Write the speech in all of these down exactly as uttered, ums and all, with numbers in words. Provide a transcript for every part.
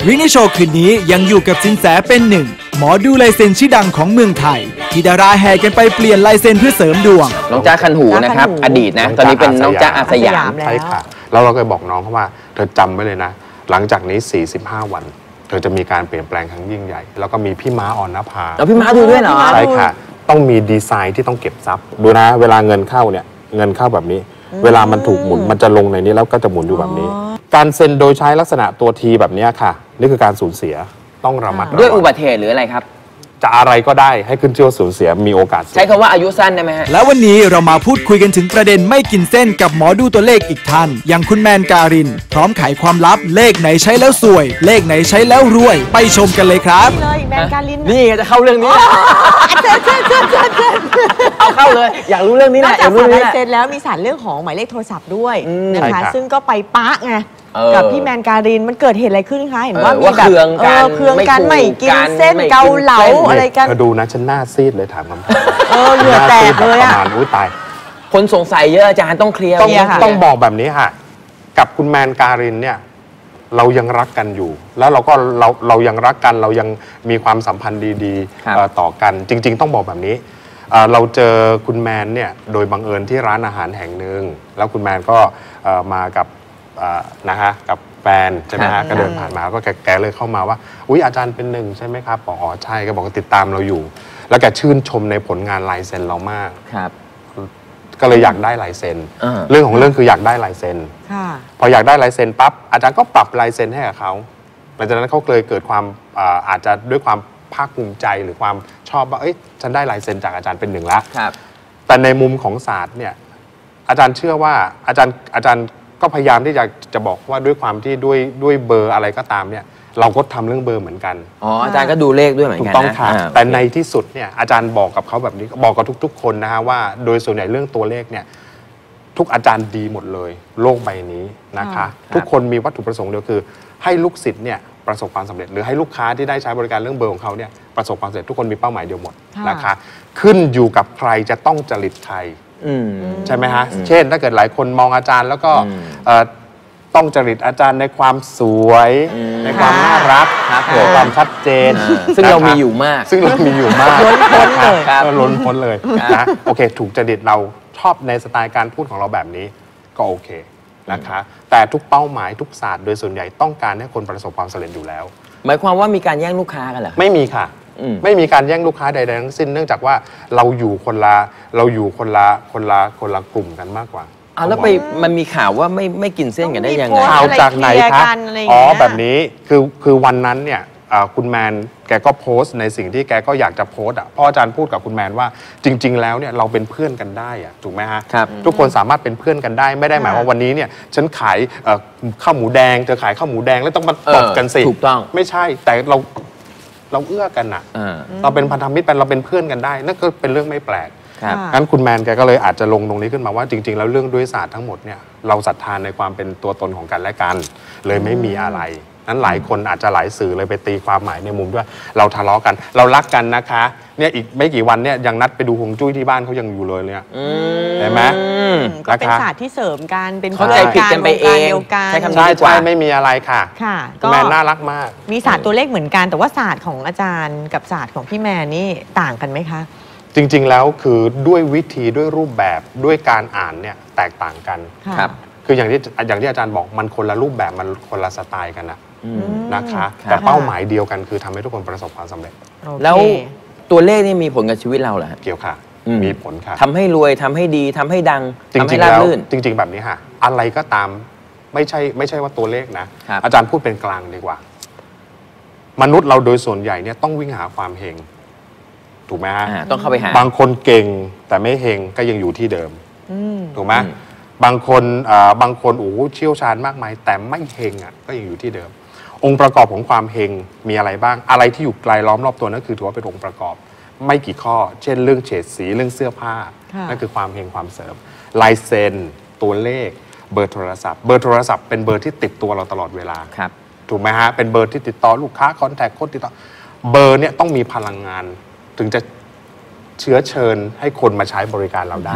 วินิโชว์คืนนี้ยังอยู่กับสินแสเป็นหนึ่งหมอดูลายเซ็นชื่อดังของเมืองไทยที่ดาราแห่กันไปเปลี่ยนลายเซ็นเพื่อเสริมดวงน้องจ๊ะคันหูนะครับอดีตนะตอนนี้เป็นน้องจ๊ะอาสยามใช่ค่ะแล้วเราก็บอกน้องเขาว่าเธอจำไว้เลยนะหลังจากนี้สี่สิบห้าวันเธอจะมีการเปลี่ยนแปลงครั้งยิ่งใหญ่แล้วก็มีพี่ม้าออนนภาแล้วพี่ม้าดูด้วยเหรอใช่ค่ะต้องมีดีไซน์ที่ต้องเก็บทรัพย์ดูนะเวลาเงินเข้าเนี่ยเงินเข้าแบบนี้เวลามันถูกหมุนมันจะลงในนี้แล้วก็จะหมุนอยู่แบบนี้การเซ็นโดยใช้ลักษณะตัวทีแบบนี้ค่ะนี่คือการสูญเสียต้องระมัดระวังด้วยอุบัติเหตุหรืออะไรครับจะอะไรก็ได้ให้ขึ้นชื่อว่าสูญเสียมีโอกาสใช้คำว่าอายุสั้นได้ไหมฮะแล้ววันนี้เรามาพูดคุยกันถึงประเด็นไม่กินเส้นกับหมอดูตัวเลขอีกท่านอย่างคุณแมนการินพร้อมไขความลับเลขไหนใช้แล้วสวยเลขไหนใช้แล้วรวยไปชมกันเลยครับเลยแมนการินนี่จะเข้าเรื่องนี้เชิญเชิญเชิญเชิญเชิญเอาเข้าเลยอยากรู้เรื่องนี้แหละจากศาสตร์ลายเซ็นแล้วมีศาสตร์เรื่องของหมายเลขโทรศัพท์ด้วยนะคะซึ่งก็ไปปะไงกับพี่แมนการินมันเกิดเหตุอะไรขึ้นคะเห็นว่ามีแบบเครื่องกันเครื่องกันไม่กินเส้นเกาเหลาอะไรกันดูนะฉันหน้าซีดเลยถามคำถามเออเหงื่อแตกเลยอะอุ้ยตายคนสงสัยเยอะอาจารย์ต้องเคลียร์ต้องต้องบอกแบบนี้ค่ะกับคุณแมนการินเนี่ยเรายังรักกันอยู่แล้วเราก็เราเรายังรักกันเรายังมีความสัมพันธ์ดีๆต่อกันจริงๆต้องบอกแบบนี้เราเจอคุณแมนเนี่ยโดยบังเอิญที่ร้านอาหารแห่งหนึ่งแล้วคุณแมนก็มากับนะฮะกับแฟนใช่ไหมฮะก็เดินผ่านมาก็แกเลยเข้ามาว่าอุ๊ยอาจารย์เป็นหนึ่งใช่ไหมครับบอกอ๋อใช่ก็บอกติดตามเราอยู่แล้วแกชื่นชมในผลงานลายเซ็นเรามากครับก็เลยอยากได้ลายเซ็นเรื่องของเรื่องคืออยากได้ลายเซ็นพออยากได้ลายเซ็นปั๊บอาจารย์ก็ปรับลายเซ็นให้กับเขาหลังจากนั้นเขาเลยเกิดความอาจจะด้วยความภาคภูมิใจหรือความชอบว่าเอ้ยฉันได้ลายเซ็นจากอาจารย์เป็นหนึ่งแล้วแต่ในมุมของศาสตร์เนี่ยอาจารย์เชื่อว่าอาจารย์อาจารย์ก็พยายามที่จะจะบอกว่าด้วยความที่ด้วยด้วยเบอร์อะไรก็ตามเนี่ยเราก็ทำเรื่องเบอร์เหมือนกันอ๋ออาจารย์ก็ดูเลขด้วยเหมือนกันถูกต้องค่ะแต่ในที่สุดเนี่ยอาจารย์บอกกับเขาแบบนี้บอกกับทุกๆคนนะฮะว่าโดยส่วนใหญ่เรื่องตัวเลขเนี่ยทุกอาจารย์ดีหมดเลยโลกใบนี้นะคะทุกคนมีวัตถุประสงค์เดียวคือให้ลูกศิษย์เนี่ยประสบความสำเร็จหรือให้ลูกค้าที่ได้ใช้บริการเรื่องเบอร์ของเขาเนี่ยประสบความสำเร็จทุกคนมีเป้าหมายเดียวหมดนะคะขึ้นอยู่กับใครจะต้องจริตใครใช่ไหมฮะเช่นถ้าเกิดหลายคนมองอาจารย์แล้วก็ต้องจริตอาจารย์ในความสวยในความน่ารักในความชัดเจนซึ่งเรามีอยู่มากซึ่งเรามีอยู่มากล้นพ้นเลยก็ล้นพ้นเลยนะโอเคถูกจริตเราชอบในสไตล์การพูดของเราแบบนี้ก็โอเคนะคะแต่ทุกเป้าหมายทุกศาสตร์โดยส่วนใหญ่ต้องการให้คนประสบความสำเร็จอยู่แล้วหมายความว่ามีการแย่งลูกค้ากันเหรอไม่มีค่ะไม่มีการแย่งลูกค้าใดๆทั้งสิ้นเนื่องจากว่าเราอยู่คนละเราอยู่คนละคนละคนละกลุ่มกันมากกว่าอ้าวแล้วไปมันมีข่าวว่าไม่ไม่กินเส้นกันได้ยังไงข่าวจากไหนคะอ๋อแบบนี้คือคือวันนั้นเนี่ยคุณแมนแกก็โพสต์ในสิ่งที่แกก็อยากจะโพสต์อ่ะพ่ออาจารย์พูดกับคุณแมนว่าจริงๆแล้วเนี่ยเราเป็นเพื่อนกันได้อ่ะถูกไหมฮะทุกคนสามารถเป็นเพื่อนกันได้ไม่ได้หมายว่าวันนี้เนี่ยฉันขายข้าวหมูแดงเธอขายข้าวหมูแดงแล้วต้องมาตบกันสิถูกต้องไม่ใช่แต่เราเราเอื้อกันอ่ะเราเป็นพันธมิตรเป็นเราเป็นเพื่อนกันได้นั่นก็เป็นเรื่องไม่แปลกงั้นคุณแมนแกก็เลยอาจจะลงตรงนี้ขึ้นมาว่าจริงๆแล้วเรื่องด้วยศาสตร์ทั้งหมดเนี่ยเราศรัทธาในความเป็นตัวตนของกันและกันเลยไม่มีอะไรนั้นหลายคนอาจจะหลายสื่อเลยไปตีความหมายในมุมด้วยเราทะเลาะกันเรารักกันนะคะเนี่ยอีกไม่กี่วันเนี่ยยังนัดไปดูฮวงจุ้ยที่บ้านเขายังอยู่เลยเนี่ยเห็นไหมก็เป็นศาสตร์ที่เสริมกันเป็นเข้าใจผิดกันไปเองใช่คำนี้ดีกว่าไม่มีอะไรค่ะค่ะก็แมนน่ารักมากมีศาสตร์ตัวเลขเหมือนกันแต่ว่าศาสตร์ของอาจารย์กับศาสตร์ของพี่แมนนี่ต่างกันไหมคะจริงๆแล้วคือด้วยวิธีด้วยรูปแบบด้วยการอ่านเนี่ยแตกต่างกันครับคืออย่างที่อย่างที่อาจารย์บอกมันคนละรูปแบบมันคนละสไตล์กันนะนะคะแต่เป้าหมายเดียวกันคือทำให้ทุกคนประสบความสำเร็จแล้วตัวเลขนี่มีผลกับชีวิตเราเหรอเกี่ยวค่ะมีผลค่ะทำให้รวยทำให้ดีทำให้ดังจริงๆแล้วจริงๆแบบนี้ค่ะอะไรก็ตามไม่ใช่ไม่ใช่ว่าตัวเลขนะอาจารย์พูดเป็นกลางดีกว่ามนุษย์เราโดยส่วนใหญ่เนี่ยต้องวิ่งหาความเฮงถูกไหมฮะต้องเข้าไปหาบางคนเก่งแต่ไม่เฮงก็ยังอยู่ที่เดิมถูกไหมบางคนบางคนโอ้เชี่ยวชาญมากมายแต่ไม่เฮงอ่ะก็ยังอยู่ที่เดิมองค์ประกอบของความเฮงมีอะไรบ้างอะไรที่อยู่ไกลล้อมรอบตัวนั่นคือถือว่าเป็นองค์ประกอบไม่กี่ข้อเช่นเรื่องเฉดสีเรื่องเสื้อผ้านั่นคือความเฮงความเสริมลายเซ็นตัวเลขเบอร์โทรศัพท์เบอร์โทรศัพท์เป็นเบอร์ที่ติดตัวเราตลอดเวลาถูกไหมฮะเป็นเบอร์ที่ติดต่อลูกค้าคอนแทคคนติดต่อเบอร์เนี่ยต้องมีพลังงานถึงจะเชื้อเชิญให้คนมาใช้บริการเราได้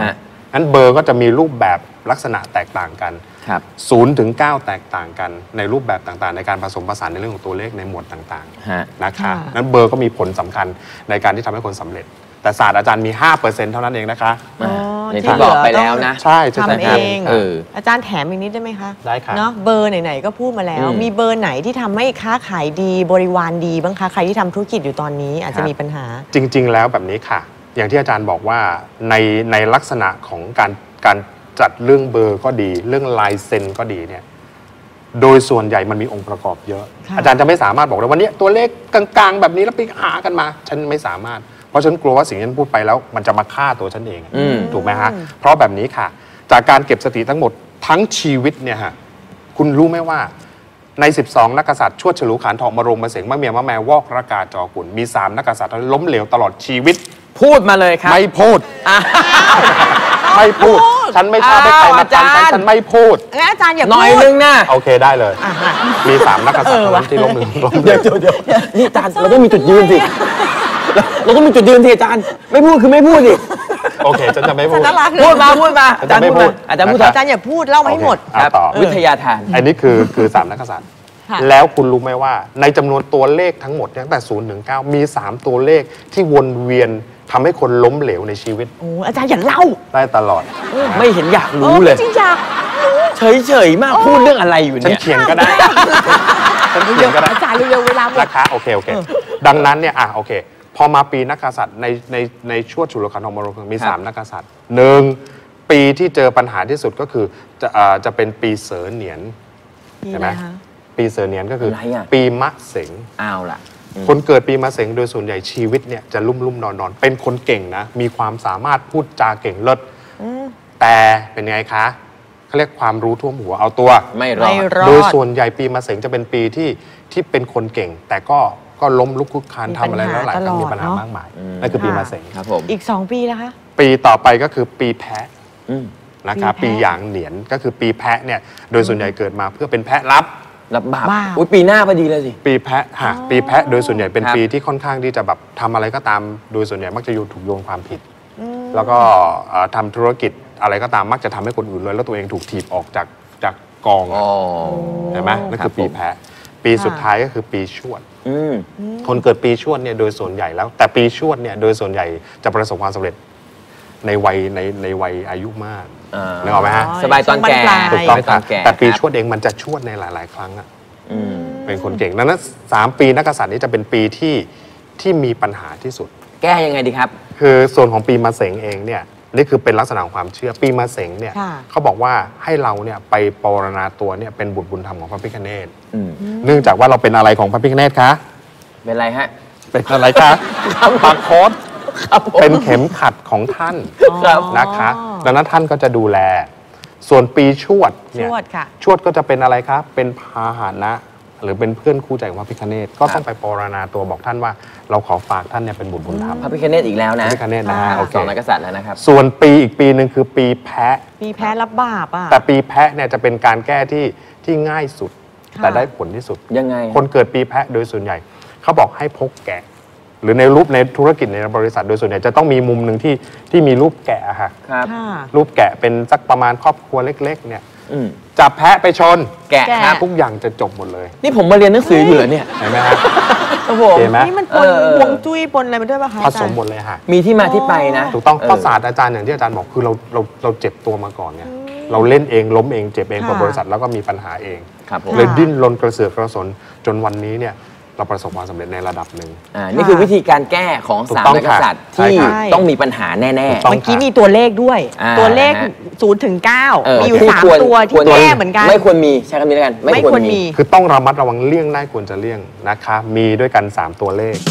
งั้นเบอร์ก็จะมีรูปแบบลักษณะแตกต่างกันครับศูนย์ถึงเก้าแตกต่างกันในรูปแบบต่างๆในการผสมผสานในเรื่องของตัวเลขในหมวดต่างฮะๆนะคะค่ะนั้นเบอร์ก็มีผลสำคัญในการที่ทำให้คนสำเร็จ แต่ศาสตร์อาจารย์มี ห้าเปอร์เซ็นต์ เท่านั้นเองนะคะอ๋ออย่างที่ที่เหลืบออกไปแล้วนะใช่ใช่ทำครับเองเอออาจารย์แถมอีกนิดได้ไหมคะได้ครับเนาะเบอร์ไหนๆก็พูดมาแล้วอืมมีเบอร์ไหนที่ทำให้ค้าขายดีบริวารดีบ้างคะใครที่ทำธุรกิจอยู่ตอนนี้อาจครัจะบมีปัญหาจริงๆ แล้วแบบนี้ค่ะ อย่างที่อาจารย์บอกว่าในในลักษณะของการการจัดเรื่องเบอร์ก็ดี เรื่องลายเซ็นก็ดีเนี่ยโดยส่วนใหญ่มันมีองค์ประกอบเยอะค่ะอาจารย์จะไม่สามารถบอกได้วันนี้ตัวเลขกลางๆ แบบนี้แล้วไปหากันมา ฉันไม่สามารถเพราะฉันกลัวว่าสิ่งที่ฉันพูดไปแล้วมันจะมาฆ่าตัวฉันเองอืมถูกไหมฮะเพราะแบบนี้ค่ะ จากการเก็บสถิติทั้งหมดทั้งชีวิตเนี่ยฮะคุณรู้ไหมว่าใน สิบสอง นักกษัตริย์ชวดฉลูขานทองมะโรงมะเสงมะเมียมะแมววอกระกาจอกุลมีสามนักกษัตริย์ล้มเหลวตลอดชีวิตพูดมาเลยครับไม่พูด ไม่พูด ฉันไม่ชอบให้ใครมาอ้าวอาทำฉันจารย์ฉันไม่พูดงั้นอาจารย์อย่าหน่อยพูดนึงนะโอเคได้เลยอ่ะฮะมีสามนักกษัตริย์เท่านั้นที่ล้มเหลวล้มเหลเดี๋ยววเดี๋ยวเดี๋ยวนี่อาจารย์เราต้องมีจุดยืนสิเราเราต้องมีจุดยืนสิอาจารย์ ไม่พูดคือไม่พูดสิโอเคฉันจะไม่พูดน่ารักเลยพูดมาพูดมาอาอาจาจาร รย์ย์ไม่พูดพูดมาอาจารย์พูดนะคเถบอะอาจารย์อย่าพูดเล่ามาให้หมดโอเคเอาต่อวิทยาทานอันนี้คือคือสามนักกษัตริย์ค่ะแล้วคุณรู้ไหมว่าในจำนวนตัวเลขทั้งหมดตั้งแต่ศูนย์ถึงเก้ามีสามตัวเลขที่วนเวียนทำให้คนล้มเหลวในชีวิตโอ้อาจารย์อย่าเล่าได้ตลอดไม่เห็นอยากรู้เลยออจริงอยากเฉยๆมากพูดเรื่องอะไรอยู่ฉันเนี่ยเขียนก็ได้ ฉันเขียนก็ได้อาจารย์เร็วๆเวลาหมดนะคะโอเคโอเค ดังนั้นเนี่ยอ่ะโอเค พอมาปีนักกษัตริย์ในในในชวดฉุลขันธ์ทองมรกตมีครับสามนักกษัตริย์หนึ่งปีที่เจอปัญหาที่สุดก็คือจะอ่าจะเป็นปีเสอเหนียนมีใช่อะไหไรมคะปีเสอเหนียนก็คืออะไรอ่ะปีมะเสงอ้าวล่ะคนเกิดปีมะเสงโดยส่วนใหญ่ชีวิตเนี่ยจะลุ่มลุ่มนอนนอนเป็นคนเก่งนะ มีความสามารถพูดจาเก่งเลิศอืมแต่เป็นไงคะเขาเรียกความรู้ท่วมหัวเอาตัวไม่รอไม่ดรอดโดยส่วนใหญ่ปีมะเสงจะเป็นปีที่ที่เป็นคนเก่ง แต่ก็ก็ล้มลุกคลุกคลานมีทำอะไรแล้วหลายครั้งปัญหามีปัญหาตลอดเนอะมากมายอืมนั่นคือปีมะเสงครับผมอีกสองปีแล้วคะปีต่อไปก็คือปีแพะอืมนะครับปีปีแพะหยางเหนียนก็คือปีแพะเนี่ยโดยส่วนใหญ่เกิดมาเพื่อเป็นแพะรับรับบาปบาปอุ้ยปีหน้าพอดีเลยสิปีแพะฮะปีแพะโดยส่วนใหญ่เป็นครับปีที่ค่อนข้างที่จะแบบทำอะไรก็ตามโดยส่วนใหญ่มักจะโยนถูกโยนความผิดอืมแล้วก็เอ่อทำธุรกิจอะไรก็ตามมักจะทำให้คนอื่นเลยแล้วตัวเองถูกถีบออกจากจากกองอ๋อเห็นไหมนั่นคือปีครับผมแพะ ปีสุดท้ายก็คือปีชวดอืมคนเกิดปีชวดเนี่ยโดยส่วนใหญ่แล้ว แต่ปีชวดเนี่ยโดยส่วนใหญ่จะประสบความสำเร็จในวัยในในวัยอายุมากอ่านึกออกไหมฮะสบายตอนแก่ถูกต้องสบายตค่ะอนแก่แต่ปีครับชวดเองมันจะชวดในหลาย ๆ ครั้งอะอืมเป็นคนเก่งดังนั้นสามปีนักกษัตริย์นี้จะเป็นปีที่ที่มีปัญหาที่สุดแก้ยังไงดีครับคือส่วนของปีมะเสงเองเนี่ยนี่คือเป็นลักษณะของความเชื่อปีมะเสงเนี่ยค่ะเขาบอกว่าให้เราเนี่ยไปปรณาตัวเนี่ยเป็นบุตรบุญธรรมของพระพิฆเนศอืมเนื่องจากว่าเราเป็นอะไรของพระพิฆเนศคะเป็นไรฮะเป็นอะไรคะปากโคดครับผมเป็นเข็มขัดของท่านครับนะคะดังนั้นท่านก็จะดูแล ส่วนปีชวดชเนี่ยวดค่ะชวดก็จะเป็นอะไรครับเป็นพาหนะ หรือเป็นเพื่อนคู่ใจของพระพิฆเนศก็ต้องไปปรณาตัวบอกท่านว่า เราขอฝากท่านเนี่ยเป็นบุตรบุญธรรมพระพิฆเนศอีกแล้วนะพระพิฆเนศนะฮะอ่าโอเคสองนักกษัตริย์แล้วนะครับส่วนปีอีกปีหนึ่งคือปีแพะมีแพ้รับบาปอ่ะแต่ปีแพะเนี่ยจะเป็นการแก้ที่ที่ง่ายสุดค่ะแต่ได้ผลที่สุดยังไงคนเกิดปีแพะโดยส่วนใหญ่ เขาบอกให้พกแกะ หรือในรูปในธุรกิจในบริษัทโดยส่วนใหญ่จะต้องมีมุมหนึ่งที่ที่มีรูปแกะอะค่ะครับค่ะรูปแกะเป็นสักประมาณครอบครัวเล็ก ๆ เนี่ยอืมจับแพะไปชนแกะแกะครับทุกอย่างจะจบหมดเลยนี่ผมมาเรียนหนังสืออยู่เหรอเนี่ยเห็นไหมฮะครับผมเห็นไหมนี่มันปนเออห่วงจุ้ยปนอะไรมาด้วยป่ะคะผอาสจารมย์หมดเลยค่ะมีที่มาที่ไปนะถูกต้องเออข้อศาสตร์อาจารย์อย่างที่อาจารย์บอกคือเราเราเราเจ็บตัวมาก่อนเนี่ยเราเล่นเองล้มเองเจ็บเองค่ะกับบริษัทแล้วก็มีปัญหาเองครับผมเลยดิ้นรนกระเสือกกระสนจนวันนี้เนี่ยเราประสบความสำเร็จในระดับหนึ่งอ่านี่คือวิธีการแก้ของถูกสามต้องนักกษัตริย์ค่ะที่ใช่ค่ะต้องมีปัญหาแน่ถูกต้องเมื่อกี้มีตัวเลขด้วยอ่าตัวเลขนะฮะศูนย์ถึงเก้าๆเออมีอยู่ที่สามควรตัวที่ควรแก้เหมือนกันไม่ควรมีใช้คำนี้แล้วกันไม่ควรมีคือต้องระมัดระวังเลี่ยงได้ควรจะเลี่ยงนะคะ มีด้วยกัน สาม ตัวเลข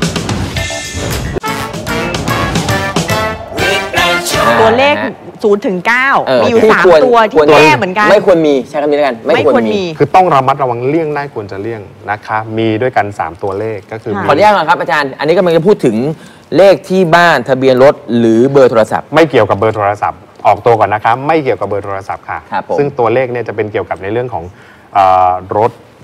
ตัวเลขอ่าฮะศูนย์ถึงเก้าเออมีอยู่ที่สามควรตัวที่ควรแก้เหมือนกันไม่ควรมีใช้คำนี้แล้วกันไม่ควรมีคือต้องระมัดระวังเลี่ยงได้ควรจะเลี่ยงนะคะ มีด้วยกัน สาม ตัวเลขก็คือค่ะมีขออนุญาตก่อนครับอาจารย์ อันนี้กำลังจะพูดถึงเลขที่บ้านทะเบียนรถหรือเบอร์โทรศัพท์ไม่เกี่ยวกับเบอร์โทรศัพท์ออกตัวก่อนนะคะไม่เกี่ยวกับเบอร์โทรศัพท์ค่ะครับผมซึ่งตัวเลขเนี่ยจะเป็นเกี่ยวกับในเรื่องของเออรถอ่า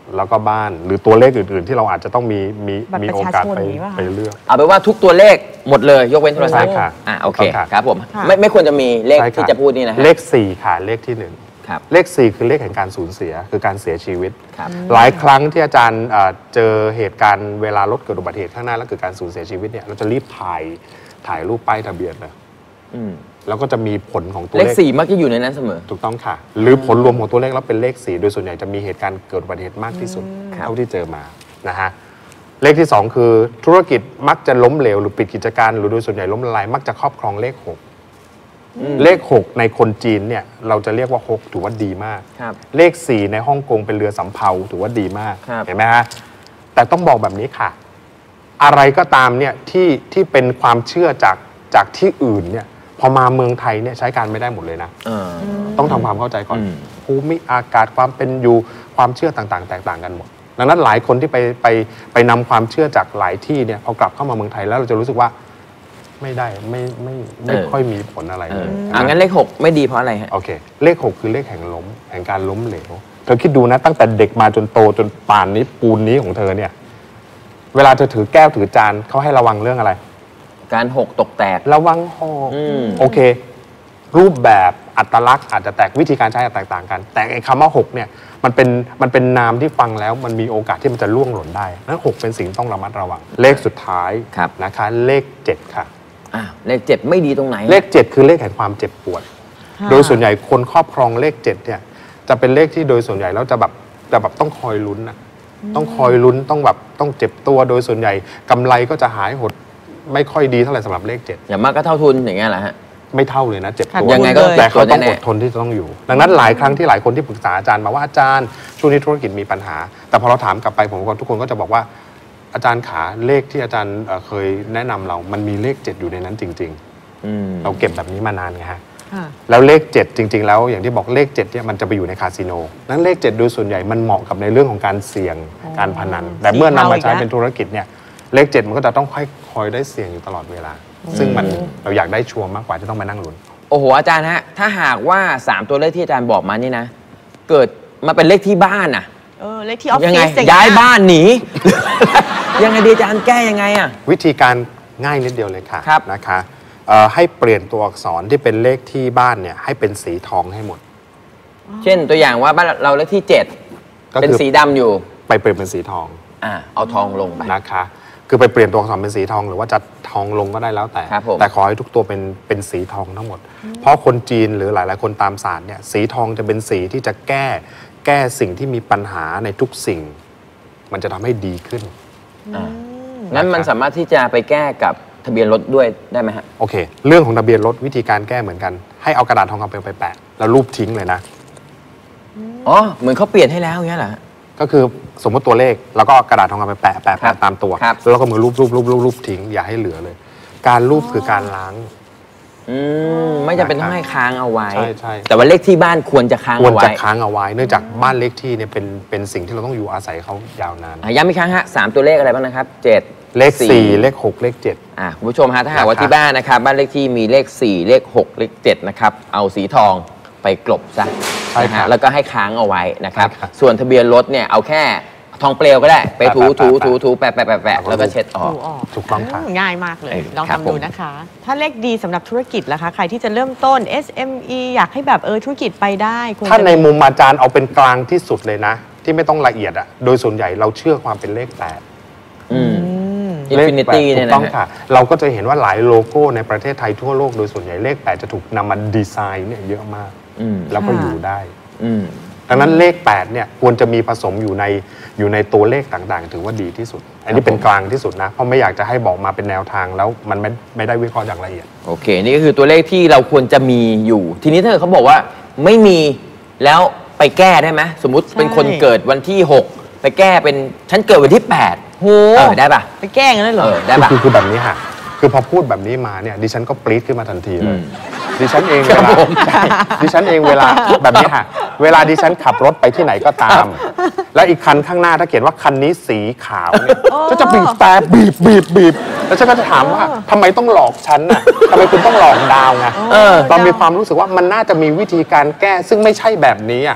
แล้วก็บ้านหรือตัวเลขอื่นๆ ที่เราอาจจะต้องมีมีบัตรมีประโอชากาสชนไปนี้ป่ะคะไปเลือกเอาเป็นว่าทุกตัวเลขหมดเลยยกเว้นโทรศัพท์ใช่ค่ะอ่ะโอเคถูกต้องค่ะครับผมค่ะไม่ไม่ควรจะมีเลขใช่ค่ที่จะพูดนี่นะฮะเลขสี่ค่ะเลขที่หนึ่งครับเลขสี่คือเลขแห่งการสูญเสียคือการเสียชีวิตครับหลายครั้งที่อาจารย์เอ่อเจอเหตุการณ์เวลารถเกิดอุบัติเหตุข้างหน้าแล้วเกิดการสูญเสียชีวิตเนี่ยเราจะรีบถ่ายถ่ายรูปป้ายทะเบียนเลยอืมแล้วก็จะมีผลของตัวเลเลขขสี่มักจะอยู่ในนั้นเสมอถูกต้องค่ะ หรือผลรวมของตัวเลขแล้วเป็นเลขสี่โดยส่วนใหญ่จะมีเหตุการณ์เกิดอุบัติเหตุมากที่สุดครับเท่าที่เจอมานะฮะเลขที่สองคือธุรกิจมักจะล้มเหลวหรือปิดกิจการหรือโดยส่วนใหญ่ล้มละลายมักจะครอบครองเลขหกเลขหกในคนจีนเนี่ยเราจะเรียกว่าหกถือว่าดีมากครับเลขสี่ในฮ่องกงเป็นเรือสำเภาถือว่าดีมากครับเห็นไหมฮะแต่ต้องบอกแบบนี้ค่ะ อะไรก็ตามเนี่ยที่ที่เป็นความเชื่อจากจากที่อื่นเนี่ยพอมาเมืองไทยเนี่ยใช้การไม่ได้หมดเลยนะเออต้องทำความเข้าใจก่อนอืมภูมิอากาศความเป็นอยู่ความเชื่อต่างๆ แตกต่างกันหมด ดังนั้นหลายคนที่ไปไปไปนำความเชื่อจากหลายที่เนี่ยพอกลับเข้ามาเมืองไทยแล้วเราจะรู้สึกว่าไม่ได้ไม่ไม่ไม่ค่อยมีผลอะไรเอเลอย อ่างั้นเลขหกไม่ดีเพราะอะไรฮะโอเค เลขหกคือเลขแห่งล้มแห่งการล้มเหลวเธอคิดดูนะตั้งแต่เด็กมาจนโตจนป่านนี้ปูนนี้ของเธอเนี่ย เวลาเธอถือแก้วถือจานเขาให้ระวังเรื่องอะไรการหกตกแตกระวังหกอืมโอเค รูปแบบอัตลักษณ์อาจจะแตกวิธีการใช้อาจจะแตกต่างกัน แต่ไอ้คำว่าหกเนี่ยมันเป็นมันเป็นนามที่ฟังแล้วมันมีโอกาสที่มันจะล่วงหล่นได้นั้นหกเป็นสิ่งต้องระมัดระวัง เลขสุดท้ายครับนะคะ เลขเจ็ดค่ะอ่าเลขเจ็ดไม่ดีตรงไหนเลขเจ็ดคือเลขแห่งความเจ็บปวด โดยส่วนใหญ่คนครอบครองเลขเจ็ดเนี่ยจะเป็นเลขที่โดยส่วนใหญ่แล้วจะแบบจะแบบต้องคอยลุ้นนะต้องคอยลุ้นต้องแบบต้องเจ็บตัวโดยส่วนใหญ่กำไรก็จะหายหดไม่ค่อยดีเท่าไหร่สำหรับเลขเจ็ดอย่างมากก็เท่าทุนอย่างเงี้ยแหละฮะไม่เท่าเลยนะเจ็บขาดตัวทุนยังไงก็เลยแต่เขาต้องแน่อๆดทนที่จะต้องอยู่ ดังนั้นหลายครั้งที่หลายคนที่ปรึกษาอาจารย์มาว่าอาจารย์ช่วงนี้ธุรกิจมีปัญหา แต่พอเราถามกลับไปผมก็ทุกคนก็จะบอกว่าอาจารย์ขาเลขที่อาจารย์เอ่อเคยแนะนำเรามันมีเลขเจ็ดอยู่ในนั้นจริงอืมๆ เราเก็บแบบนี้มานานไงฮะค่ะแล้วเลขเจ็ดจริง ๆ แล้วอย่างที่บอกเลขเจ็ดเนี่ยมันจะไปอยู่ในคาสิโนนั้นเลขเจ็ดโดยส่วนใหญ่มันเหมาะกับในเรื่องของการเสี่ยงอ๋อการพนัน แต่เมื่อนำมาใช้สีเทาอีกแล้วเป็นธุรกิจเนี่ยเลขเจ็ดมันก็จะต้องค่อยคอยได้เสี่ยงอยู่ตลอดเวลา ซึ่งมันเราอยากได้ชัวร์มากกว่าที่ต้องมานั่งลุ้นโอ้โหอาจารย์ฮะ ถ้าหากว่าสามตัวเลขที่อาจารย์บอกมานี่นะ เกิดมาเป็นเลขที่บ้านน่ะเออเลขที่ออฟยังฟิไงศองย้ายเงี้บ้านหนี ยังไงดีอาจารย์แก้ยังไงอ่ะวิธีการง่ายนิดเดียวเลยค่ะครับนะคะเอ่อให้เปลี่ยนตัวอักษรที่เป็นเลขที่บ้านเนี่ยให้เป็นสีทองให้หมดเช่นตัวอย่างว่าบ้านเราเลขที่เจ็ดก็คือเป็นสีดำอยู่ไปเปลี่ยนเป็นสีทองอ่าเอาทองลงไปนะคะคือไปเปลี่ยนตัวอักษรเป็นสีทองหรือว่าจะทองลงก็ได้แล้วแต่ครับผมแต่ขอให้ทุกตัวเป็นเป็นสีทองทั้งหมด เพราะคนจีนหรือหลาย ๆ คนตามศาสตร์เนี่ยสีทองจะเป็นสีที่จะแก้แก้สิ่งที่มีปัญหาในทุกสิ่ง มันจะทำให้ดีขึ้นอ่างั้นมันสามารถที่จะไปแก้กับทะเบียนรถด้วยได้ไหมฮะโอเค เรื่องของทะเบียนรถวิธีการแก้เหมือนกัน ให้เอากระดาษทองคำไปแปะแล้วรูปทิ้งเลยนะอ๋อ เหมือนเขาเปลี่ยนให้แล้วอย่างเงี้ยเหรอฮะก็คือสมมติตัวเลขแล้วก็กระดาษทองคำไปแปะแปะครับแปะตามตัวครับแล้วก็มือรูปรูปรูปรูปรูปทิ้งอย่าให้เหลือเลย การรูปคือการล้างอืมไม่จำเป็นต้องให้ค้างเอาไว้ใช่ใช่แต่ว่าเลขที่บ้านควรจะค้างควรเอาไว้จะค้างเอาไว้ เนื่องจากบ้านเลขที่เนี่ยเป็นเป็นสิ่งที่เราต้องอยู่อาศัยเขายาวนานอ่ะย้ำอีกครั้งฮะสามตัวเลขอะไรบ้างนะครับเจ็ดเลขสี่เลขหกเลขเจ็ดอ่ะคุณผู้ชมฮะถ้าหากว่านะครับที่บ้านนะครับ บ้านเลขที่มีเลขสี่เลขหกเลขเจ็ดนะครับ เอาสีทองไปกลบซะใช่นะครัฮะบแล้วก็ให้ค้างเอาไว้นะครับใช่ครับส่วนทะเบียนรถเนี่ยเอาแค่ทองเปลวก็ได้ ไปถูแปะถูแปะถูถูแปะแปะแปะแปะแล้วก็เช็ดออกดูออกถูกต้องค่ะง่ายมากเลยเออลองครับทำดูผมนะคะ ถ้าเลขดีสำหรับธุรกิจล่ะคะ ใครที่จะเริ่มต้น เอส เอ็ม อี อยากให้แบบเออธุรกิจไปได้ควรถ้าจะในมุมอาจารย์เอาเป็นกลางที่สุดเลยนะ ที่ไม่ต้องละเอียดอะโดยส่วนใหญ่เราเชื่อความเป็นเลขแปดอืมอืมอินฟินิตี้เลขแปดเนี่ยถูกต้องนะฮะค่ะ เราก็จะเห็นว่าหลายโลโก้ในประเทศไทยทั่วโลกโดยส่วนใหญ่เลขแปดจะถูกนำมาดีไซน์เนี่ยเยอะมากอืมแล้วก็ค่ะอยู่ได้อืมดังนั้นเลขแปดเนี่ยควรจะมีผสมอยู่ในอยู่ในตัวเลขต่างๆ ถือว่าดีที่สุด อันนี้เป็นกลางที่สุดนะ เพราะไม่อยากจะให้บอกมาเป็นแนวทางแล้วมันไม่ไม่ได้วิเคราะห์อย่างละเอียดโอเค นี่ก็คือตัวเลขที่เราควรจะมีอยู่ ทีนี้ถ้าเกิดเขาบอกว่าไม่มีแล้วไปแก้ได้ไหมสมมุติใช่เป็นคนเกิดวันที่หกไปแก้เป็นฉันเกิดวันที่แปดโหเออได้ปะไปแกล้งกันเลยเหรเอออได้ปะคือคือแบบนี้ค่ะ คือพอพูดแบบนี้มาเนี่ยดิฉันก็ปรี๊ดขึ้นมาทันทีเลอืยมดิฉันเองคเวรับลาผมใช่ดิฉันเองเวลาแบบนี้ค่ะ เวลาดิฉันขับรถไปที่ไหนก็ตาม แล้วอีกคันข้างหน้าถ้าเขียนว่าคันนี้สีขาวเนี่ยก็จะบีบแต่บีบบีบบีบแล้วฉันก็จะถามว่าทำไมต้องหลอกฉันน่ะทำไมคุณต้องหลอกดาวไงเออเรามีความรู้สึกว่ามันน่าจะมีวิธีการแก้ซึ่งไม่ใช่แบบนี้อ่ะเออ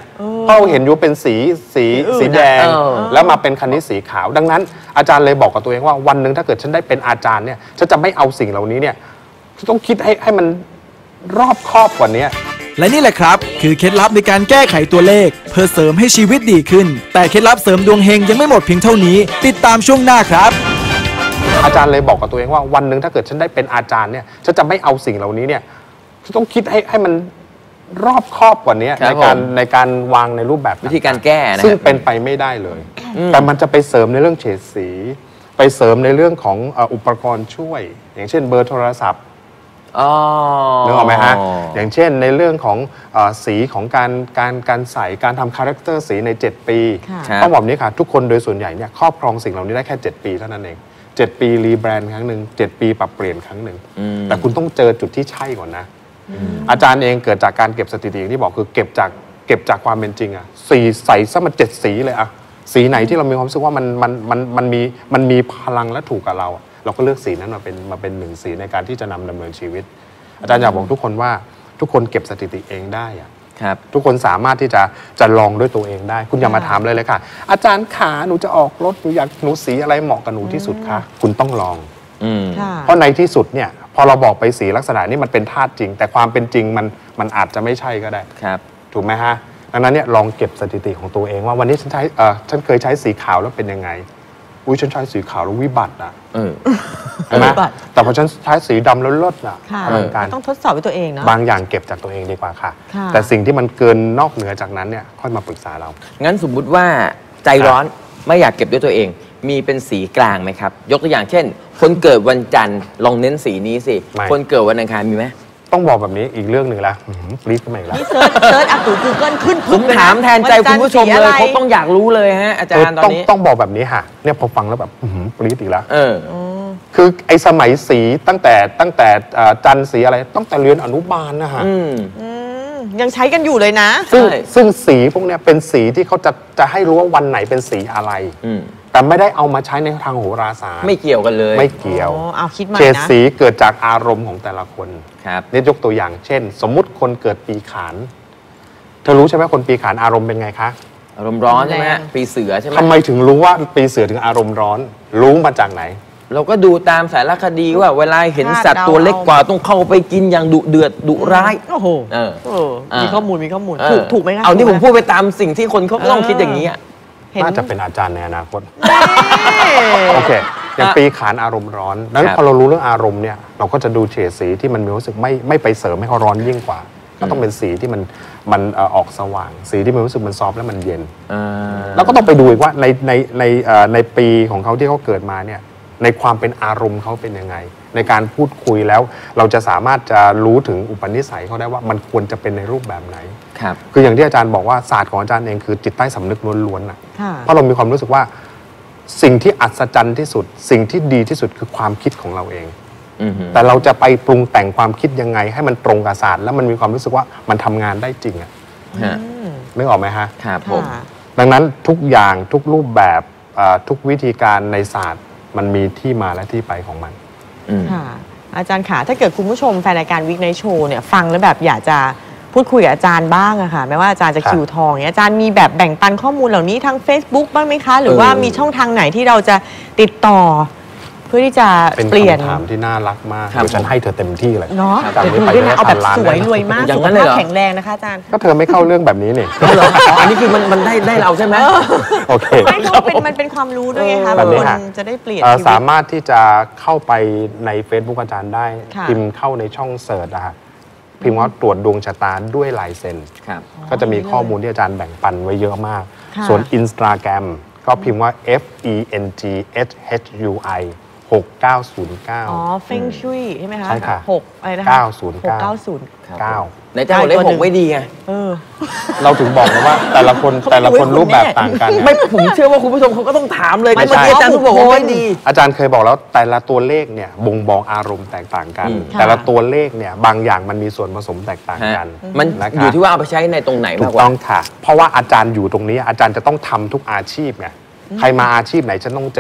เพราะเราเห็นอยู่เป็นสีสีสีแดงแล้วมาเป็นคันนี้สีขาวดังนั้นอาจารย์เลยบอกกับตัวเองว่าวันหนึ่งถ้าเกิดฉันได้เป็นอาจารย์เนี่ยฉันจะไม่เอาสิ่งเหล่านี้เนี่ยต้องคิดให้ให้มันรอบคอบกว่านี้และนี่แหละครับคือเคล็ดลับในการแก้ไขตัวเลขเพื่อเสริมให้ชีวิตดีขึ้นแต่เคล็ดลับเสริมดวงเฮงยังไม่หมดเพียงเท่านี้ติดตามช่วงหน้าครับอาจารย์เลยบอกกับตัวเองว่าวันหนึ่งถ้าเกิดฉันได้เป็นอาจารย์เนี่ยฉันจะไม่เอาสิ่งเหล่านี้เนี่ยต้องคิดให้ให้มันรอบคอบกว่านี้ในการในการวางในรูปแบบวิธีการแก้นะซึ่งเป็นไปไม่ได้เลยแต่มันจะไปเสริมในเรื่องเฉดสีไปเสริมในเรื่องของอุปกรณ์ช่วยอย่างเช่นเบอร์โทรศัพท์นึกออกไหมฮะอย่างเช่นในเรื่องของสีของการการการใส่การทำคาแรคเตอร์สีในเจ็ดปีต้องบอกนี้ค่ะทุกคนโดยส่วนใหญ่เนี่ยครอบครองสิ่งเหล่านี้ได้แค่เจ็ดปีเท่านั้นเองเจ็ดปีรีแบรนด์ครั้งหนึ่งเจ็ดปีปรับเปลี่ยนครั้งหนึ่งแต่คุณต้องเจอจุดที่ใช่ก่อนนะอาจารย์เองเกิดจากการเก็บสถิติอย่างที่บอกคือเก็บจากเก็บจากความเป็นจริงอะสีใส่ซะมันเจ็ดสีเลยอะสีไหนที่เรามีความรู้สึกว่ามันมันมันมันมีมันมีพลังและถูกกับเราเราก็เลือกสีนั้นมาเป็นมาเป็นหนึ่งสีในการที่จะนำดำเนินชีวิตอาจารย์อยากบอกทุกคนว่าทุกคนเก็บสถิติเองได้อะครับทุกคนสามารถที่จะจะลองด้วยตัวเองได้คุณอย่ามาถามเลยเลยค่ะอาจารย์ขาหนูจะออกรถหนูอยากหนูสีอะไรเหมาะกับหนูที่สุดคะคุณต้องลองเพราะในที่สุดเนี่ยพอเราบอกไปสีลักษณะนี้มันเป็นธาตุจริงแต่ความเป็นจริงมันมันอาจจะไม่ใช่ก็ได้ครับถูกไหมฮะดังนั้นเนี่ยลองเก็บสถิติของตัวเองว่าวันนี้ฉันใช้เออฉันเคยใช้สีขาวแล้วเป็นยังไงอุ้ยฉันใช้สีขาวแล้ววิบัติอ่ะใช่ไหมแต่พอฉันใช้สีดำแล้วเลิศอ่ะการต้องทดสอบด้วยตัวเองเนาะบางอย่างเก็บจากตัวเองดีกว่าค่ะแต่สิ่งที่มันเกินนอกเหนือจากนั้นเนี่ยค่อยมาปรึกษาเรางั้นสมมุติว่าใจร้อนไม่อยากเก็บด้วยตัวเองมีเป็นสีกลางไหมครับยกตัวอย่างเช่นคนเกิดวันจันทร์ลองเน้นสีนี้สิคนเกิดวันอังคารมีไหมต้องบอกแบบนี้อีกเรื่องหนึ่งแล้วปรี๊ดขึ้นมาอีกแล้วนี่เซิร์ชเซิร์ชอ่ะกูกูเกิลขึ้นผมถามแทนใจคุณผู้ชมเลยเขาต้องอยากรู้เลยฮะอาจารย์ตอนนี้ต้องบอกแบบนี้ค่ะเนี่ยพอฟังแล้วแบบปรี๊ดอีกแล้วเออคือไอ้สมัยสีตั้งแต่ตั้งแต่จันทร์สีอะไรตั้งแต่เรียนอนุบาลนะฮะยังใช้กันอยู่เลยนะซึ่งซึ่งสีพวกเนี้ยเป็นสีที่เขาจะจะให้รู้ว่าวันไหนเป็นสีอะไรแต่ไม่ได้เอามาใช้ในทางโหราศาสตร์ไม่เกี่ยวกันเลยไม่เกี่ยวเอาคิดมานะเฉดสีเกิดจากอารมณ์ของแต่ละคนครับนี่ยกตัวอย่างเช่นสมมุติคนเกิดปีขานเธอรู้ใช่ไหมคนปีขานอารมณ์เป็นไงคะอารมณ์ร้อนใช่ไหมปีเสือใช่ไหมทำไมถึงรู้ว่าปีเสือถึงอารมณ์ร้อนรู้มาจากไหนเราก็ดูตามสารคดีว่าเวลาเห็นสัตว์ตัวเล็กกว่าต้องเข้าไปกินอย่างดุเดือดดุร้ายโอ้โหมีข้อมูลมีข้อมูลถูกถูกไหมคะเอานี่ผมพูดไปตามสิ่งที่คนเขาต้องคิดอย่างนี้น่าจะเป็นอาจารย์ในอนาคตโอเคอย่างปีขานอารมณ์ร้อนนั้นพอเรารู้เรื่องอารมณ์เนี่ยเราก็จะดูเฉดสีที่มันมีรู้สึกไม่ไม่ไปเสริมให้เขาร้อนยิ่งกว่าก็ต้องเป็นสีที่มันมันออกสว่างสีที่มันรู้สึกมันซอฟและมันเย็นแล้วก็ต้องไปดูอีกว่าในในในในปีของเขาที่เขาเกิดมาเนี่ยในความเป็นอารมณ์เขาเป็นยังไงในการพูดคุยแล้วเราจะสามารถจะรู้ถึงอุปนิสัยเขาได้ว่ามันควรจะเป็นในรูปแบบไหนครับคืออย่างที่อาจารย์บอกว่าศาสตร์ของอาจารย์เองคือจิตใต้สำนึกล้วนๆนะเพราะเรามีความรู้สึกว่าสิ่งที่อัศจรรย์ที่สุดสิ่งที่ดีที่สุดคือความคิดของเราเองแต่เราจะไปปรุงแต่งความคิดยังไงให้มันตรงกับศาสตร์แล้วมันมีความรู้สึกว่ามันทำงานได้จริงอ่ะนึกออกไหมฮะครับผมดังนั้นทุกอย่างทุกรูปแบบทุกวิธีการในศาสตร์มันมีที่มาและที่ไปของมันค่ะอาจารย์ค่ะถ้าเกิดคุณผู้ชมแฟนรายการวิกไนท์โชว์เนี่ยฟังแล้วแบบอยากจะพูดคุยกับอาจารย์บ้างอะค่ะแม้ว่าอาจารย์จะคิวทองเนี่ยอาจารย์มีแบบแบ่งปันข้อมูลเหล่านี้ทาง Facebook บ้างไหมคะหรือว่ามีช่องทางไหนที่เราจะติดต่อเพื่อที่จะเปลี่ยนเป็นคำถามที่น่ารักมากเดี๋ยวฉันให้เธอเต็มที่เลยเนาะแต่คุณไม่เอาแบบสวยรวยมากสุขภาพแข็งแรงนะคะอาจารย์ก็เธอไม่เข้าเรื่องแบบนี้นี่อันนี้คือมันมันได้ได้เราใช่ไหมโอเคไม่เขาเป็นมันเป็นความรู้ด้วยไงคะบางคนจะได้เปลี่ยนสามารถที่จะเข้าไปใน Facebook อาจารย์ได้พิมพ์เข้าในช่องเสิร์ชอะพิมพ์ว่าตรวจดวงชะตาด้วยลายเซ็นก็จะมีข้อมูลที่อาจารย์แบ่งปันไว้เยอะมากส่วน Instagram ก็พิมพ์ว่า F E N G H H U I หกเก้าศูนย์เก้าอ๋อเฟงชุยใช่ไหมคะใช่ค่ะหกอะไรนะคะเก้าศูนย์เก้าเก้าศูนย์เก้าในเจ้าเลขหกไม่ดีไงเราถึงบอกนะว่าแต่ละคนแต่ละคนรูปแบบต่างกันไม่ผมเชื่อว่าคุณผู้ชมเขาก็ต้องถามเลยไม่ใช่อาจารย์บอกว่าไม่ดีอาจารย์เคยบอกแล้วแต่ละตัวเลขเนี่ยบ่งบอกอารมณ์แตกต่างกันแต่ละตัวเลขเนี่ยบางอย่างมันมีส่วนผสมแตกต่างกันมันอยู่ที่ว่าเอาไปใช้ในตรงไหนมากกว่าถูกต้องค่ะเพราะว่าอาจารย์อยู่ตรงนี้อาจารย์จะต้องทำทุกอาชีพไงใครมาอาชีพไหนฉันต้องเจอ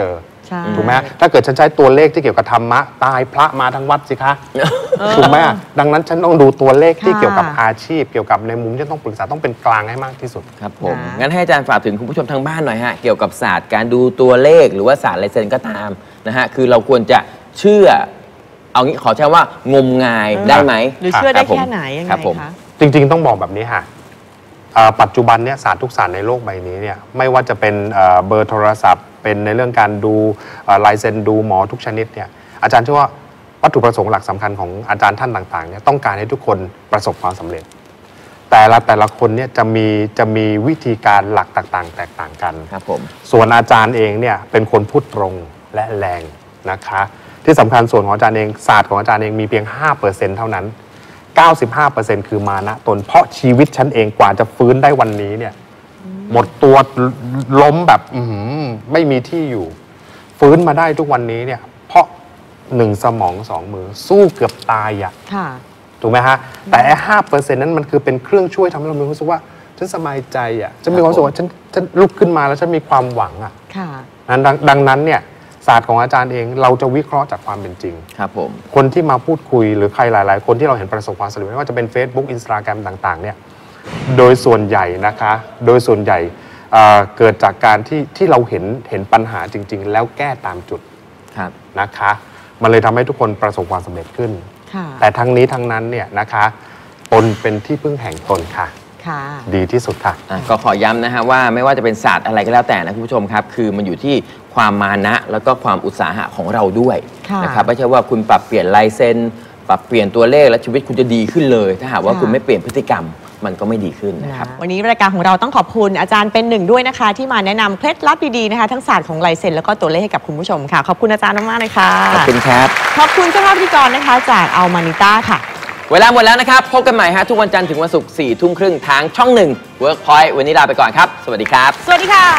ถูกไหมถ้าเกิดฉันใช้ตัวเลขที่เกี่ยวกับธรรมะตายพระมาทั้งวัดสิคะถูกไหมดังนั้นฉันต้องดูตัวเลขที่เกี่ยวกับอาชีพเกี่ยวกับในมุมที่ต้องปรึกษาต้องเป็นกลางให้มากที่สุดครับผมงั้นให้อาจารย์ฝากถึงคุณผู้ชมทางบ้านหน่อยฮะเกี่ยวกับศาสตร์การดูตัวเลขหรือว่าศาสตร์ลายเซ็นก็ตามนะฮะคือเราควรจะเชื่อเอางี้ขอใช้ว่างมงายได้ไหมหรือเชื่อได้แค่ไหนยังไงคะจริงๆต้องบอกแบบนี้ค่ะปัจจุบันเนี่ยศาสตร์ทุกศาสตร์ในโลกใบนี้เนี่ยไม่ว่าจะเป็นเบอร์โทรศัพท์เป็นในเรื่องการดูลายเซ็นดูหมอทุกชนิดเนี่ยอาจารย์เชื่อว่าวัตถุประสงค์หลักสำคัญของอาจารย์ท่านต่างๆเนี่ยต้องการให้ทุกคนประสบความสำเร็จแต่ละแต่ละคนเนี่ยจะมีจะมีวิธีการหลักต่างๆแตกต่างกันครับผมส่วนอาจารย์เองเนี่ยเป็นคนพูดตรงและแรงนะคะที่สำคัญส่วนของอาจารย์เองศาสตร์ของอาจารย์เองมีเพียง ห้าเปอร์เซ็นต์ เท่านั้น เก้าสิบห้าเปอร์เซ็นต์ คือมานะตนเพราะชีวิตฉันเองกว่าจะฟื้นได้วันนี้เนี่ยหมดตัวล้มแบบไม่มีที่อยู่ฟื้นมาได้ทุกวันนี้เนี่ยเพราะหนึ่งสมองสองมือสู้เกือบตายอ่ะถูกไหมฮะแต่ห้าเปอร์เซ็นต์นั้นมันคือเป็นเครื่องช่วยทำให้เรามีความรู้สึกว่าฉันสบายใจอ่ะฉันมีความรู้สึกว่าฉันฉันลุกขึ้นมาแล้วฉันมีความหวังอ่ะนั้นดังนั้นเนี่ยศาสตร์ของอาจารย์เองเราจะวิเคราะห์จากความเป็นจริงครับผมคนที่มาพูดคุยหรือใครหลายๆคนที่เราเห็นประสบความสำเร็จไม่ว่าจะเป็น Facebook Instagram ต่างๆเนี่ยโดยส่วนใหญ่นะคะโดยส่วนใหญ่เอ่อเกิดจากการที่ที่เราเห็นเห็นปัญหาจริงๆแล้วแก้ตามจุดนะคะมันเลยทำให้ทุกคนประสบความสำเร็จขึ้นแต่ทั้งนี้ทั้งนั้นเนี่ยนะคะตนเป็นที่พึ่งแห่งตนค่ะดีที่สุดค่ะก็ขอย้ำนะฮะว่าไม่ว่าจะเป็นศาสตร์อะไรก็แล้วแต่นะคุณผู้ชมครับคือมันอยู่ที่ความมานะแล้วก็ความอุตสาหะของเราด้วยนะครับไม่ใช่ว่าคุณปรับเปลี่ยนลายเซ็นปรับเปลี่ยนตัวเลขแล้วชีวิตคุณจะดีขึ้นเลยถ้าหากว่าคุณไม่เปลี่ยนพฤติกรรมมันก็ไม่ดีขึ้นนะครับวันนี้รายการของเราต้องขอบคุณอาจารย์เป็นหนึ่งด้วยนะคะที่มาแนะนำเคล็ดลับดีๆนะคะทั้งศาสตร์ของลายเซ็นแล้วก็ตัวเลขให้กับคุณผู้ชมค่ะขอบคุณอาจารย์มากๆเลยค่ะขอบคุณครับขอบคุณเจ้าหน้าที่กรนะคะจากอัลมานิต้าค่ะเวลาหมดแล้วนะครับพบกันใหม่ฮะทุกวันจันทร์ถึงวันศุกร์สี่ทุ่มครึ่งทางช่องหนึ่ง Workpoint วันนี้ลาไปก่อนครับสวัสดีครับสวัสดีค่ะ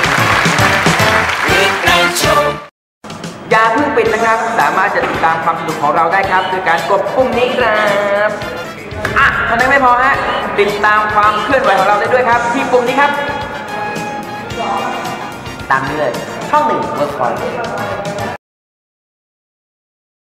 อย่าเพิ่งปิดนะครับสามารถจะติดตามความสนุกของเราได้ครับด้วยการกดปุ่มนี้ครับอ่ะเท่านั้นไม่พอฮะติดตามความเคลื่อนไหวของเราได้ด้วยครับที่ปุ่มนี้ครับตามนี้เลยช่องหนึ่ง Workpoint